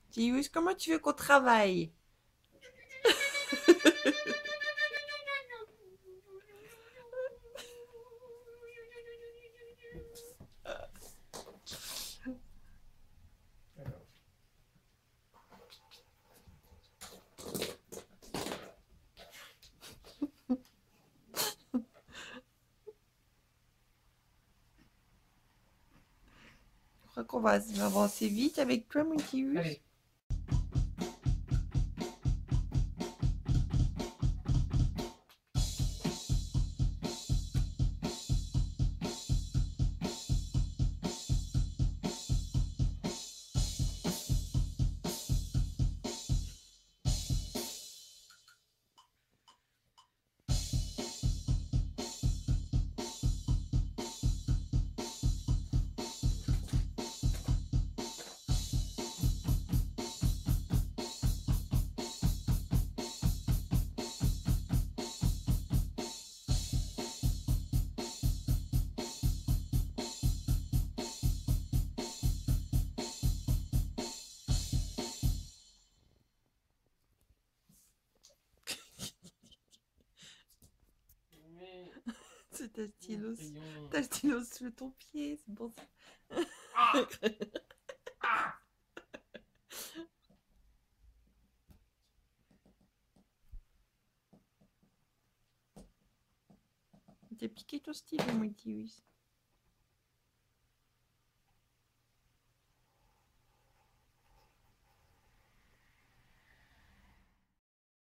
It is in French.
Tius, comment tu veux qu'on travaille? Je crois qu'on va avancer vite avec toi, mon Tius. Allez. Mais C'est ta stylo. voyons. Ta stylo sous ton pied, c'est pour ça. Ah! Ah! T'as piqué ton stylo, mon Tius.